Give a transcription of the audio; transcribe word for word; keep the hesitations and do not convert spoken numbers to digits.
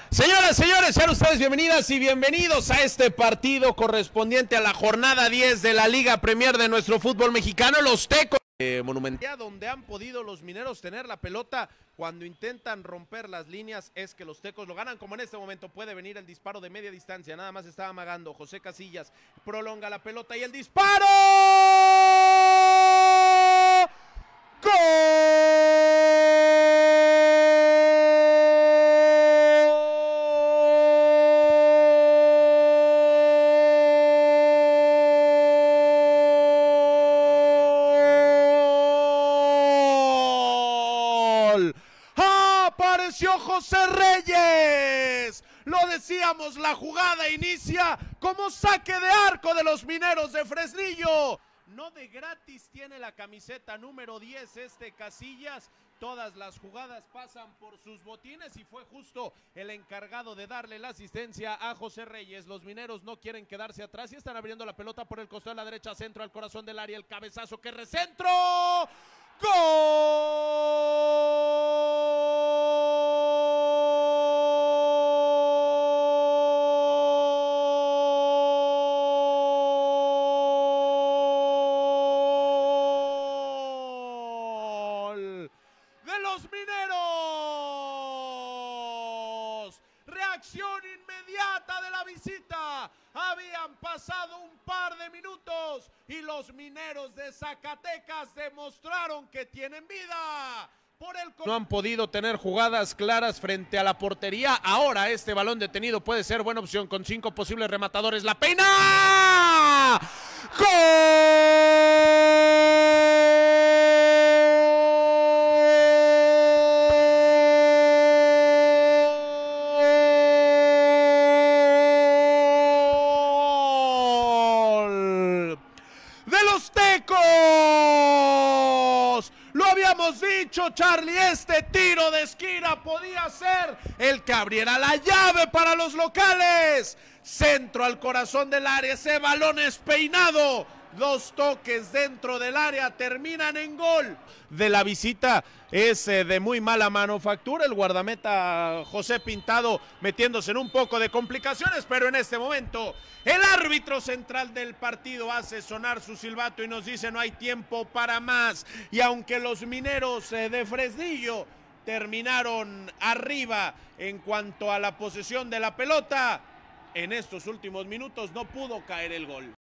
Señoras, señores, sean ustedes bienvenidas y bienvenidos a este partido correspondiente a la jornada diez de la Liga Premier de nuestro fútbol mexicano, los Tecos. Eh, Monumental, donde han podido los mineros tener la pelota cuando intentan romper las líneas, es que los Tecos lo ganan, como en este momento puede venir el disparo de media distancia, nada más estaba amagando José Casillas, prolonga la pelota y el disparo. Apareció José Reyes, lo decíamos, la jugada inicia como saque de arco de los mineros de Fresnillo. No de gratis tiene la camiseta número diez este Casillas, todas las jugadas pasan por sus botines y fue justo el encargado de darle la asistencia a José Reyes. Los mineros no quieren quedarse atrás y están abriendo la pelota por el costado de la derecha, centro al corazón del área, el cabezazo que recentro. ¡Gol! De los mineros. Reacción inmediata de la visita. Habían pasado un par de minutos y los mineros de Zacatecas demostraron que tienen vida. Por el... No han podido tener jugadas claras frente a la portería. Ahora este balón detenido puede ser buena opción con cinco posibles rematadores. ¡La peina! ¡Gol! De los Tecos. Lo habíamos dicho, Charlie, este tiro de esquina podía ser el que abriera la llave para los locales. Centro al corazón del área, ese balón es peinado. Dos toques dentro del área terminan en gol. De la visita es eh, de muy mala manufactura. El guardameta José Pintado metiéndose en un poco de complicaciones, pero en este momento el árbitro central del partido hace sonar su silbato y nos dice no hay tiempo para más. Y aunque los mineros eh, de Fresnillo terminaron arriba en cuanto a la posesión de la pelota, en estos últimos minutos no pudo caer el gol.